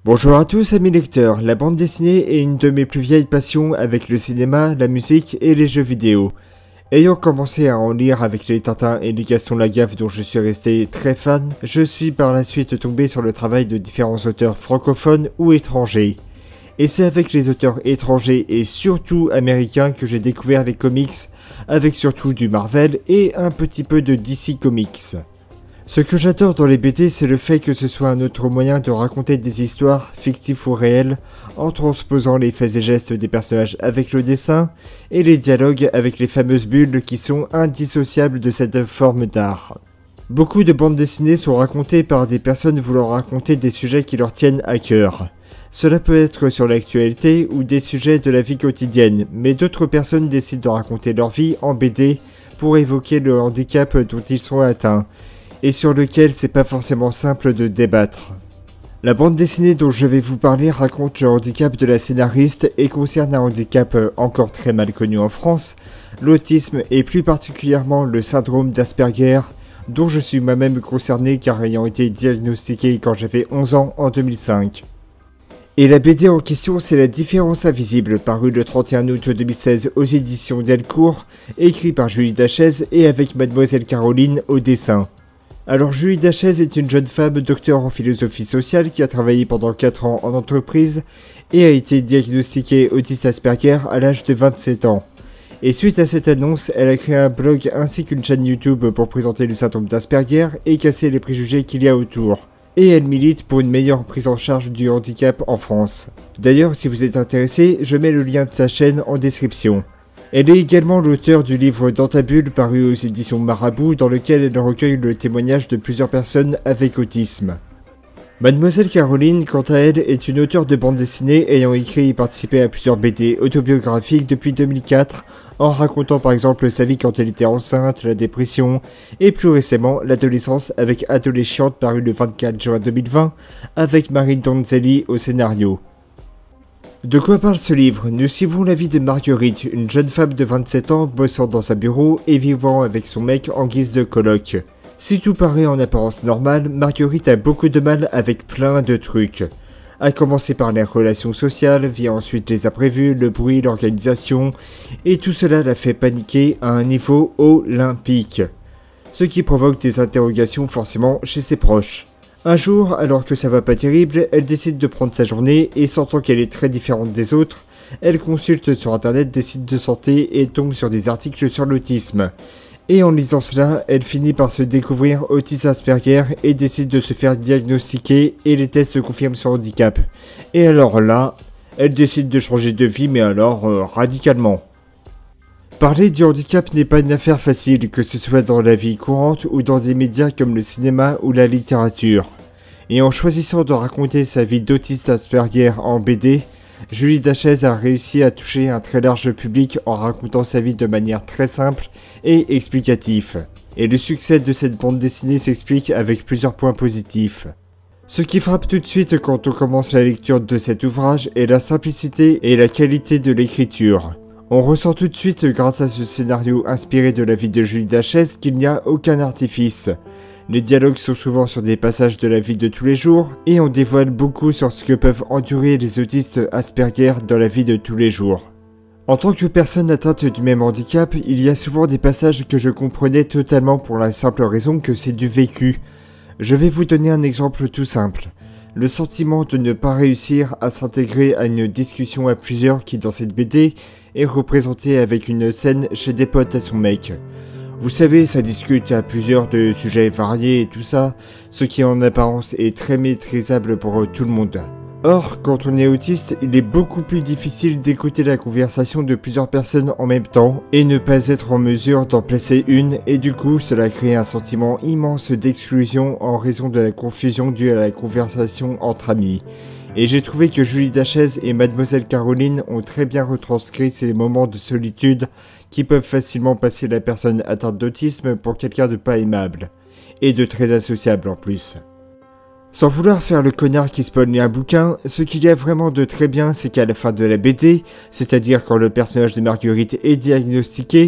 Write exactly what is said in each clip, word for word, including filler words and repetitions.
Bonjour à tous amis lecteurs, la bande dessinée est une de mes plus vieilles passions avec le cinéma, la musique et les jeux vidéo. Ayant commencé à en lire avec les Tintins et les Gaston Lagaffe dont je suis resté très fan, je suis par la suite tombé sur le travail de différents auteurs francophones ou étrangers. Et c'est avec les auteurs étrangers et surtout américains que j'ai découvert les comics, avec surtout du Marvel et un petit peu de D C Comics. Ce que j'adore dans les B D, c'est le fait que ce soit un autre moyen de raconter des histoires, fictives ou réelles, en transposant les faits et gestes des personnages avec le dessin, et les dialogues avec les fameuses bulles qui sont indissociables de cette forme d'art. Beaucoup de bandes dessinées sont racontées par des personnes voulant raconter des sujets qui leur tiennent à cœur. Cela peut être sur l'actualité ou des sujets de la vie quotidienne, mais d'autres personnes décident de raconter leur vie en B D pour évoquer le handicap dont ils sont atteints, et sur lequel c'est pas forcément simple de débattre. La bande dessinée dont je vais vous parler raconte le handicap de la scénariste et concerne un handicap encore très mal connu en France, l'autisme et plus particulièrement le syndrome d'Asperger, dont je suis moi-même concerné car ayant été diagnostiqué quand j'avais onze ans en deux mille cinq. Et la B D en question, c'est La Différence Invisible, paru le trente et un août deux mille seize aux éditions Delcourt, écrit par Julie Dachèze et avec Mademoiselle Caroline au dessin. Alors Julie Dachèze est une jeune femme docteur en philosophie sociale qui a travaillé pendant quatre ans en entreprise et a été diagnostiquée autiste Asperger à l'âge de vingt-sept ans. Et suite à cette annonce, elle a créé un blog ainsi qu'une chaîne YouTube pour présenter le syndrome d'Asperger et casser les préjugés qu'il y a autour. Et elle milite pour une meilleure prise en charge du handicap en France. D'ailleurs, si vous êtes intéressé, je mets le lien de sa chaîne en description. Elle est également l'auteur du livre Dans ta bulle paru aux éditions Marabout dans lequel elle recueille le témoignage de plusieurs personnes avec autisme. Mademoiselle Caroline, quant à elle, est une auteure de bande dessinée ayant écrit et participé à plusieurs B D autobiographiques depuis deux mille quatre, en racontant par exemple sa vie quand elle était enceinte, la dépression, et plus récemment l'adolescence avec Adolescente paru le vingt-quatre juin deux mille vingt, avec Marine Donzelli au scénario. De quoi parle ce livre? Nous suivons la vie de Marguerite, une jeune femme de vingt-sept ans bossant dans un bureau et vivant avec son mec en guise de coloc. Si tout paraît en apparence normal, Marguerite a beaucoup de mal avec plein de trucs. À commencer par les relations sociales, vient ensuite les imprévus, le bruit, l'organisation, et tout cela la fait paniquer à un niveau olympique. Ce qui provoque des interrogations forcément chez ses proches. Un jour, alors que ça va pas terrible, elle décide de prendre sa journée et sentant qu'elle est très différente des autres, elle consulte sur internet des sites de santé et tombe sur des articles sur l'autisme. Et en lisant cela, elle finit par se découvrir autiste Asperger et décide de se faire diagnostiquer et les tests confirment son handicap. Et alors là, elle décide de changer de vie mais alors euh, radicalement. Parler du handicap n'est pas une affaire facile, que ce soit dans la vie courante ou dans des médias comme le cinéma ou la littérature. Et en choisissant de raconter sa vie d'autiste Asperger en B D, Julie Dachèze a réussi à toucher un très large public en racontant sa vie de manière très simple et explicative. Et le succès de cette bande dessinée s'explique avec plusieurs points positifs. Ce qui frappe tout de suite quand on commence la lecture de cet ouvrage est la simplicité et la qualité de l'écriture. On ressent tout de suite, grâce à ce scénario inspiré de la vie de Julie Dachèze, qu'il n'y a aucun artifice. Les dialogues sont souvent sur des passages de la vie de tous les jours, et on dévoile beaucoup sur ce que peuvent endurer les autistes Asperger dans la vie de tous les jours. En tant que personne atteinte du même handicap, il y a souvent des passages que je comprenais totalement pour la simple raison que c'est du vécu. Je vais vous donner un exemple tout simple. Le sentiment de ne pas réussir à s'intégrer à une discussion à plusieurs qui dans cette B D est représenté avec une scène chez des potes à son mec. Vous savez, ça discute à plusieurs de sujets variés et tout ça, ce qui en apparence est très maîtrisable pour tout le monde. Or, quand on est autiste, il est beaucoup plus difficile d'écouter la conversation de plusieurs personnes en même temps et ne pas être en mesure d'en placer une, et du coup cela crée un sentiment immense d'exclusion en raison de la confusion due à la conversation entre amis. Et j'ai trouvé que Julie Dachèze et Mademoiselle Caroline ont très bien retranscrit ces moments de solitude qui peuvent facilement passer la personne atteinte d'autisme pour quelqu'un de pas aimable, et de très associable en plus. Sans vouloir faire le connard qui spoil un bouquin, ce qu'il y a vraiment de très bien, c'est qu'à la fin de la B D, c'est-à-dire quand le personnage de Marguerite est diagnostiqué,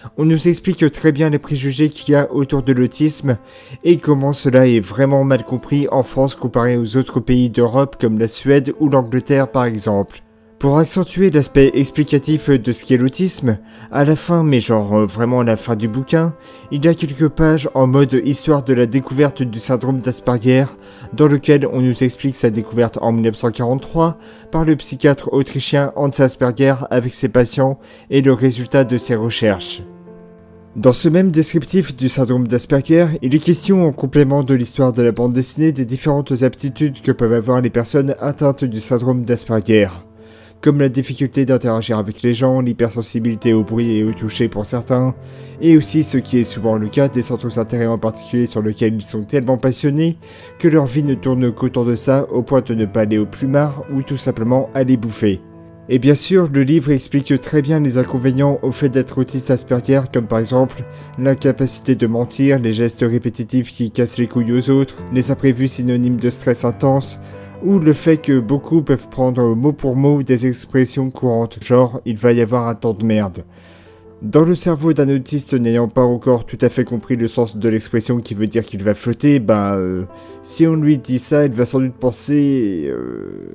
On nous explique très bien les préjugés qu'il y a autour de l'autisme et comment cela est vraiment mal compris en France comparé aux autres pays d'Europe comme la Suède ou l'Angleterre par exemple. Pour accentuer l'aspect explicatif de ce qu'est l'autisme, à la fin, mais genre euh, vraiment à la fin du bouquin, il y a quelques pages en mode histoire de la découverte du syndrome d'Asperger, dans lequel on nous explique sa découverte en mille neuf cent quarante-trois par le psychiatre autrichien Hans Asperger avec ses patients et le résultat de ses recherches. Dans ce même descriptif du syndrome d'Asperger, il est question en complément de l'histoire de la bande dessinée des différentes aptitudes que peuvent avoir les personnes atteintes du syndrome d'Asperger, comme la difficulté d'interagir avec les gens, l'hypersensibilité au bruit et au toucher pour certains, et aussi ce qui est souvent le cas des centres d'intérêt en particulier sur lesquels ils sont tellement passionnés que leur vie ne tourne qu'autour de ça au point de ne pas aller au plumard ou tout simplement aller bouffer. Et bien sûr, le livre explique très bien les inconvénients au fait d'être autiste Asperger, comme par exemple l'incapacité de mentir, les gestes répétitifs qui cassent les couilles aux autres, les imprévus synonymes de stress intense, ou le fait que beaucoup peuvent prendre mot pour mot des expressions courantes, genre « il va y avoir un temps de merde ». Dans le cerveau d'un autiste n'ayant pas encore tout à fait compris le sens de l'expression qui veut dire qu'il va flotter, bah euh, si on lui dit ça, il va sans doute penser... Euh...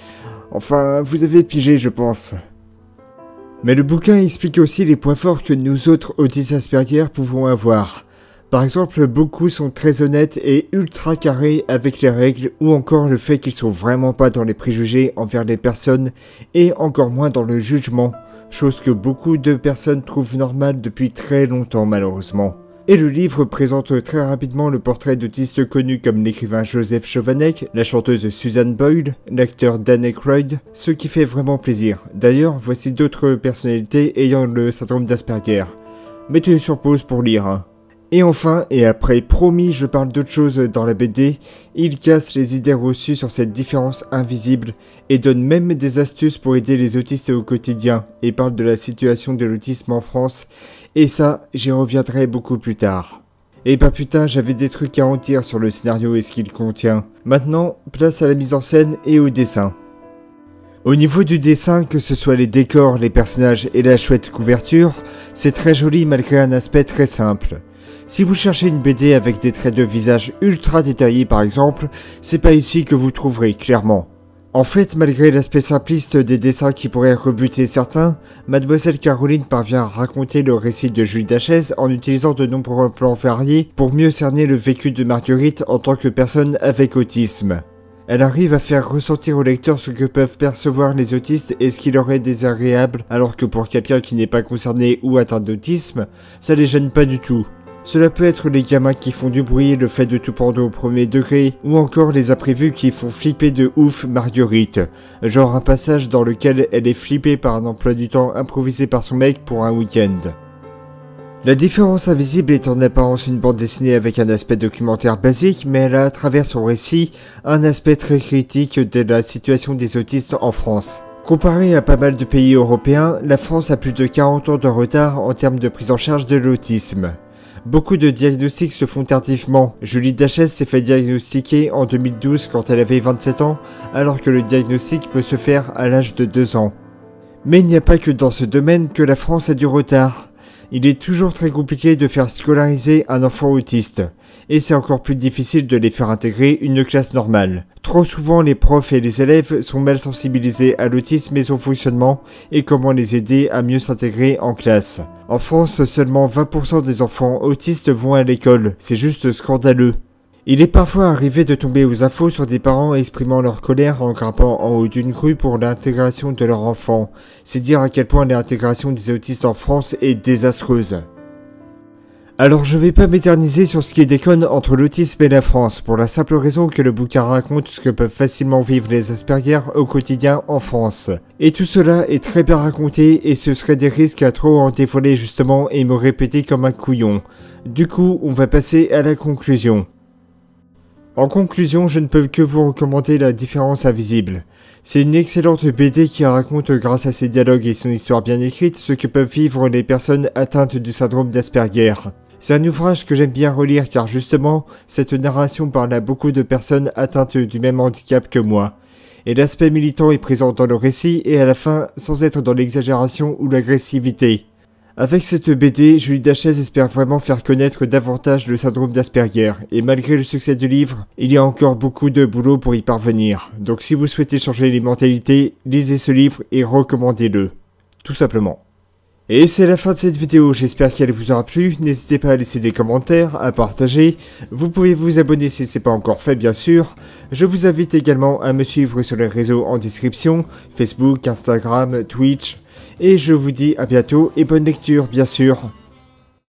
Enfin, vous avez pigé, je pense. Mais le bouquin explique aussi les points forts que nous autres autistes Asperger pouvons avoir. Par exemple, beaucoup sont très honnêtes et ultra carrés avec les règles, ou encore le fait qu'ils sont vraiment pas dans les préjugés envers les personnes, et encore moins dans le jugement, chose que beaucoup de personnes trouvent normale depuis très longtemps malheureusement. Et le livre présente très rapidement le portrait d'autistes connus comme l'écrivain Joseph Chovanec, la chanteuse Susan Boyle, l'acteur Dan Aykroyd, ce qui fait vraiment plaisir. D'ailleurs, voici d'autres personnalités ayant le syndrome d'Asperger. Mettez sur pause pour lire, hein. Et enfin, et après promis je parle d'autre chose dans la B D, il casse les idées reçues sur cette différence invisible et donne même des astuces pour aider les autistes au quotidien et parle de la situation de l'autisme en France, et ça j'y reviendrai beaucoup plus tard. Et bah putain, j'avais des trucs à en dire sur le scénario et ce qu'il contient. Maintenant, place à la mise en scène et au dessin. Au niveau du dessin, que ce soit les décors, les personnages et la chouette couverture, c'est très joli malgré un aspect très simple. Si vous cherchez une B D avec des traits de visage ultra détaillés par exemple, c'est pas ici que vous trouverez clairement. En fait, malgré l'aspect simpliste des dessins qui pourraient rebuter certains, Mademoiselle Caroline parvient à raconter le récit de Julie Dachès en utilisant de nombreux plans variés pour mieux cerner le vécu de Marguerite en tant que personne avec autisme. Elle arrive à faire ressentir au lecteur ce que peuvent percevoir les autistes et ce qui leur est désagréable, alors que pour quelqu'un qui n'est pas concerné ou atteint d'autisme, ça les gêne pas du tout. Cela peut être les gamins qui font du bruit, le fait de tout prendre au premier degré, ou encore les imprévus qui font flipper de ouf Marguerite, genre un passage dans lequel elle est flippée par un emploi du temps improvisé par son mec pour un week-end. La différence invisible est en apparence une bande dessinée avec un aspect documentaire basique, mais elle a à travers son récit un aspect très critique de la situation des autistes en France. Comparé à pas mal de pays européens, la France a plus de quarante ans de retard en termes de prise en charge de l'autisme. Beaucoup de diagnostics se font tardivement. Julie Dachès s'est fait diagnostiquer en deux mille douze quand elle avait vingt-sept ans, alors que le diagnostic peut se faire à l'âge de deux ans. Mais il n'y a pas que dans ce domaine que la France a du retard. Il est toujours très compliqué de faire scolariser un enfant autiste, et c'est encore plus difficile de les faire intégrer une classe normale. Trop souvent, les profs et les élèves sont mal sensibilisés à l'autisme et son fonctionnement, et comment les aider à mieux s'intégrer en classe. En France, seulement vingt pour cent des enfants autistes vont à l'école, c'est juste scandaleux. Il est parfois arrivé de tomber aux infos sur des parents exprimant leur colère en grimpant en haut d'une grue pour l'intégration de leur enfant. C'est dire à quel point l'intégration des autistes en France est désastreuse. Alors je vais pas m'éterniser sur ce qui déconne entre l'autisme et la France, pour la simple raison que le bouquin raconte ce que peuvent facilement vivre les Asperger au quotidien en France. Et tout cela est très bien raconté et ce serait des risques à trop en dévoiler justement et me répéter comme un couillon. Du coup, on va passer à la conclusion. En conclusion, je ne peux que vous recommander La Différence Invisible. C'est une excellente B D qui raconte grâce à ses dialogues et son histoire bien écrite ce que peuvent vivre les personnes atteintes du syndrome d'Asperger. C'est un ouvrage que j'aime bien relire car justement, cette narration parle à beaucoup de personnes atteintes du même handicap que moi. Et l'aspect militant est présent dans le récit et à la fin sans être dans l'exagération ou l'agressivité. Avec cette B D, Julie Dachez espère vraiment faire connaître davantage le syndrome d'Asperger, et malgré le succès du livre, il y a encore beaucoup de boulot pour y parvenir. Donc si vous souhaitez changer les mentalités, lisez ce livre et recommandez-le. Tout simplement. Et c'est la fin de cette vidéo, j'espère qu'elle vous aura plu, n'hésitez pas à laisser des commentaires, à partager, vous pouvez vous abonner si ce n'est pas encore fait bien sûr, je vous invite également à me suivre sur les réseaux en description, Facebook, Instagram, Twitch, et je vous dis à bientôt et bonne lecture bien sûr.